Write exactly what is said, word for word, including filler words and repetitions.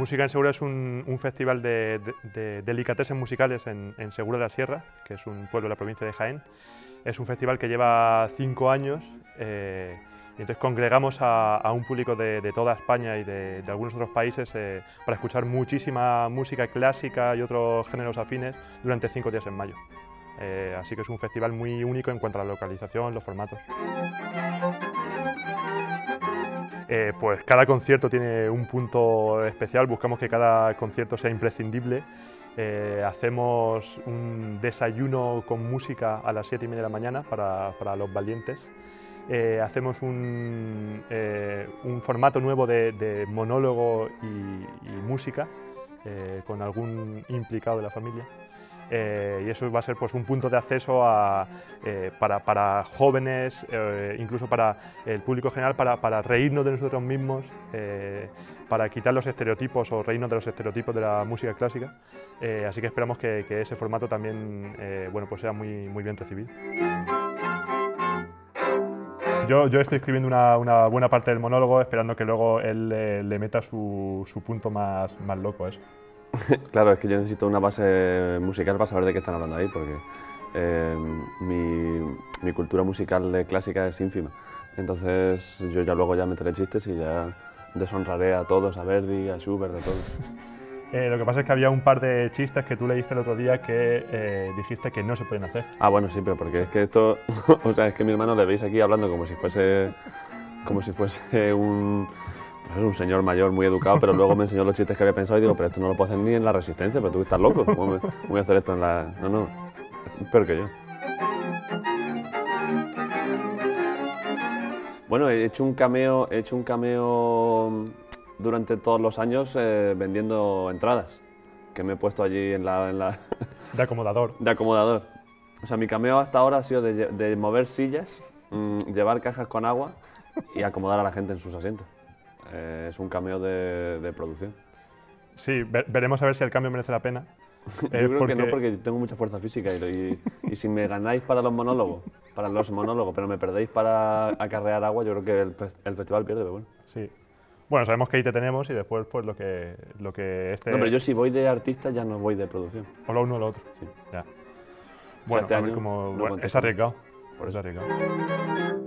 Música en Segura es un, un festival de, de, de delicatessen musicales en, en Segura de la Sierra, que es un pueblo de la provincia de Jaén. Es un festival que lleva cinco años eh, y entonces congregamos a, a un público de, de toda España y de, de algunos otros países eh, para escuchar muchísima música clásica y otros géneros afines durante cinco días en mayo. Eh, así que es un festival muy único en cuanto a la localización, los formatos. Eh, pues cada concierto tiene un punto especial, buscamos que cada concierto sea imprescindible. Eh, hacemos un desayuno con música a las siete y media de la mañana para, para los valientes. Eh, hacemos un, eh, un formato nuevo de, de monólogo y, y música eh, con algún implicado de la familia. Eh, y eso va a ser pues, un punto de acceso a, eh, para, para jóvenes, eh, incluso para el público general, para, para reírnos de nosotros mismos, eh, para quitar los estereotipos o reírnos de los estereotipos de la música clásica. Eh, así que esperamos que, que ese formato también eh, bueno, pues sea muy, muy bien recibido. Yo, yo estoy escribiendo una, una buena parte del monólogo, esperando que luego él le, le meta su, su punto más, más loco a eso. Claro, es que yo necesito una base musical para saber de qué están hablando ahí, porque eh, mi, mi cultura musical de clásica es ínfima. Entonces yo ya luego ya meteré chistes y ya deshonraré a todos, a Verdi, a Schubert, a todos. Eh, lo que pasa es que había un par de chistes que tú leíste el otro día que eh, dijiste que no se pueden hacer. Ah, bueno, sí, pero porque es que esto, o sea, es que mi hermano le veis aquí hablando como si fuese, como si fuese un... Pues es un señor mayor muy educado, pero luego me enseñó los chistes que había pensado y digo, pero esto no lo puedo hacer ni en la Resistencia, pero tú estás loco, ¿cómo me, cómo voy a hacer esto en la...? No, no, es peor que yo. Bueno, he hecho un cameo, he hecho un cameo durante todos los años eh, vendiendo entradas, que me he puesto allí en la... En la de acomodador. De acomodador. O sea, mi cameo hasta ahora ha sido de, de mover sillas, mmm, llevar cajas con agua y acomodar a la gente en sus asientos. Eh, es un cameo de, de producción. Sí, ver, veremos a ver si el cambio merece la pena. Yo eh, creo porque... que no, porque tengo mucha fuerza física y, y, y si me ganáis para los monólogos, para los monólogos, pero me perdéis para acarrear agua, yo creo que el, el festival pierde, pero bueno. Sí. Bueno, sabemos que ahí te tenemos y después pues lo que, lo que este... No, pero yo si voy de artista ya no voy de producción. O lo uno o lo otro. Sí. Ya. O sea, Bueno, este a ver año cómo... no bueno, es arriesgado. Por es eso. arriesgado.